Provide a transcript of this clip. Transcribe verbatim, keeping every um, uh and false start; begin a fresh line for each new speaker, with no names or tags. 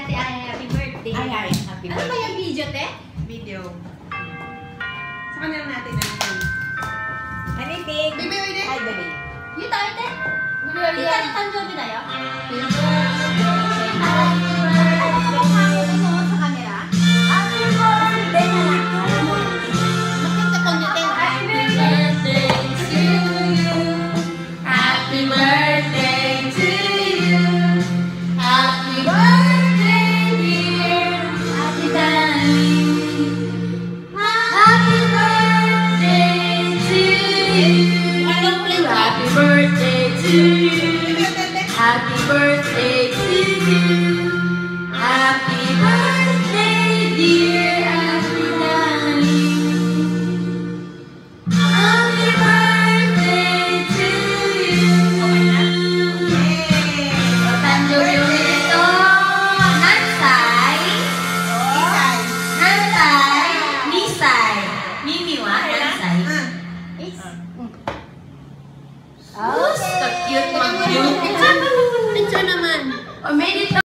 Ate Ay, happy birthday.
Ay, ay, happy birthday.
Ano ba yung video, te?
Video. Sa kanila natin natin. Anything.
Baby, wait,
Ay, baby.
Yung tayo, te? Di tayo tanjobi tayo?
Happy birthday to you. Happy birthday, dear Ate Darling. Happy birthday to you. Patanjoli ulit ito. Nansay. Nansay. Nisay. Mimiwa. Nansay. Oh, so cute mag-cute.
Picture naman.
Or made it